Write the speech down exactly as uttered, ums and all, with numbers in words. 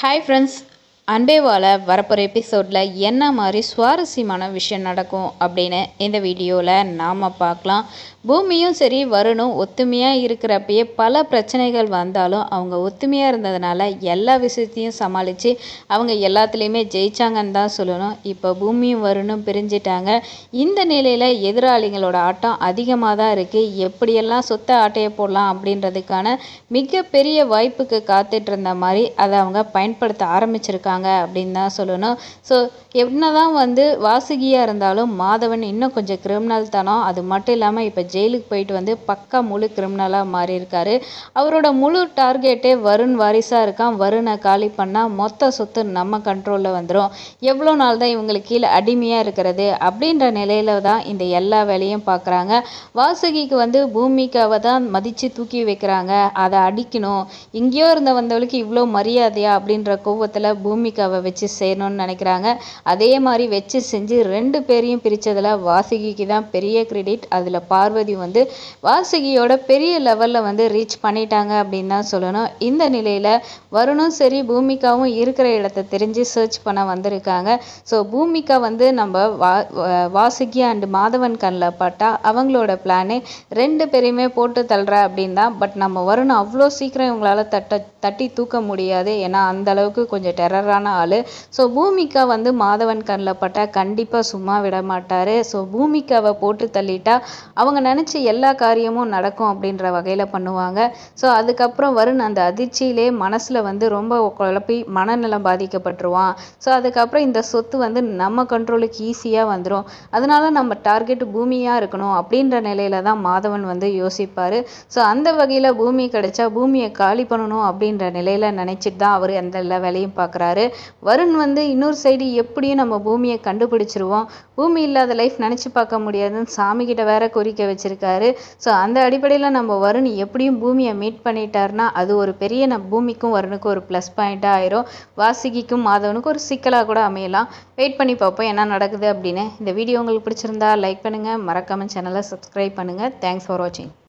Hi friends, Anbe Vaa வரப்போகிற எபிசோடில் என்ன மாதிரி சுவாரஸ்யமான விஷயம் நடக்கும் அப்படின்னு இந்த வீடியோவில் நாம் பார்க்கலாம். பூமியும் சரி வருணும் ஒத்துமையாக இருக்கிறப்பயே பல பிரச்சனைகள் வந்தாலும் அவங்க ஒத்துமையாக இருந்ததுனால எல்லா விஷயத்தையும் சமாளித்து அவங்க எல்லாத்துலேயுமே ஜெயிச்சாங்கன்னு தான் சொல்லணும். இப்போ பூமியும் வருணும் பிரிஞ்சிட்டாங்க. இந்த நிலையில் எதிராளிகளோட ஆட்டம் அதிகமாக தான் இருக்குது. எப்படியெல்லாம் சொத்தை ஆட்டையை போடலாம் அப்படின்றதுக்கான மிகப்பெரிய வாய்ப்புக்கு காத்துட்டு இருந்த மாதிரி அதை அவங்க பயன்படுத்த ஆரம்பிச்சிருக்காங்க அப்படின்னு தான் சொல்லணும். ஸோ என்னதான் வந்து வாசுகியாக இருந்தாலும் மாதவன் இன்னும் கொஞ்சம் கிரிமினல் தனம். அது மட்டும் இல்லாமல் இப்போ ஜெயிலுக்கு போயிட்டு வந்து பக்கா முழு கிரிமினலாக மாறி இருக்காரு. அவரோட முழு டார்கெட்டே வருண் வாரிசாக இருக்கான். வருணை காலி பண்ணால் மொத்த சொத்து நம்ம கண்ட்ரோலில் வந்துடும். எவ்வளோ நாள் தான் இவங்களுக்கு கீழே அடிமையாக இருக்கிறது அப்படின்ற நிலையில தான் இந்த எல்லா வேலையும் பார்க்குறாங்க. வாசுகிக்கு வந்து பூமிக்காவை தான் மதித்து தூக்கி வைக்கிறாங்க. அதை அடிக்கணும், இங்கேயோ இருந்த வந்தவளுக்கு இவ்வளோ மரியாதையா அப்படின்ற கோவத்தில் பூமிக்காவை வச்சு செய்யணும்னு நினைக்கிறாங்க. அதே மாதிரி வச்சு செஞ்சு ரெண்டு பேரையும் பிரித்ததில் வாசுகிக்கு தான் பெரிய கிரெடிட். அதில் பார்வதி வந்து வாசுகியோட பெரிய லெவலில் வந்து ரீச் பண்ணிட்டாங்க அப்படின்னு தான் சொல்லணும். இந்த நிலையில் வருணும் சரி பூமிக்காவும் இருக்கிற இடத்த தெரிஞ்சு சர்ச் பண்ண வந்திருக்காங்க. ஸோ பூமிக்கா வந்து நம்ம வா வாசுகி அண்டு மாதவன் கண்ணில் பட்டா அவங்களோட பிளானே ரெண்டு பேரையுமே போட்டு தள்ளுற அப்படின்னு தான். பட் நம்ம வருண் அவ்வளோ சீக்கிரம் இவங்களால தட்ட தட்டி தூக்க முடியாது. ஏன்னா அந்த அளவுக்கு கொஞ்சம் டெரரான ஆள். ஸோ பூமிக்கா வந்து மாதவன் கண்ணில் பட்டா கண்டிப்பாக சும்மா விட மாட்டார். ஸோ பூமிக்காவை போட்டு தள்ளிட்டா அவங்க நினச்ச எல்லா காரியமும் நடக்கும் அப்படின்ற வகையில் பண்ணுவாங்க. ஸோ அதுக்கப்புறம் வருண் அந்த அதிர்ச்சியிலே மனசில் வந்து ரொம்ப குழப்பி மனநலம் பாதிக்கப்பட்டுருவான். ஸோ அதுக்கப்புறம் இந்த சொத்து வந்து நம்ம கண்ட்ரோலுக்கு ஈஸியாக வந்துடும். அதனால நம்ம டார்கெட் பூமியாக இருக்கணும் அப்படின்ற நிலையில தான் மாதவன் வந்து யோசிப்பார். ஸோ அந்த வகையில் பூமி கிடைச்சா பூமியை காலி பண்ணணும் அப்படின்ற நிலையில் நினச்சிட்டு தான் அவர் அந்த எல்லா வேலையும் பார்க்குறாரு. வருண் வந்து இன்னொரு சைடு எப்படியும் நம்ம பூமியை கண்டுபிடிச்சிருவோம், பூமி இல்லாத லைஃப் நினச்சி பார்க்க முடியாதுன்னு சாமி கிட்ட வேற கோரிக்கை வச்சிருக்காரு. ஸோ அந்த அடிப்படையில் நம்ம வருண் எப்படியும் பூமியை மீட் பண்ணிட்டாருன்னா அது ஒரு பெரிய நம்ம பூமிக்கும் வருணுக்கும் ஒரு ப்ளஸ் பாயிண்ட்டாக ஆயிரும். வாசுகிக்கும் மாதவனுக்கும் ஒரு சிக்கலாக கூட அமையலாம். வெயிட் பண்ணி பார்ப்போம் என்ன நடக்குது அப்படின்னு. இந்த வீடியோ உங்களுக்கு பிடிச்சிருந்தா லைக் பண்ணுங்கள், மறக்காமல் சேனலை சப்ஸ்கிரைப் பண்ணுங்கள். தேங்க்ஸ் ஃபார் வாட்சிங்.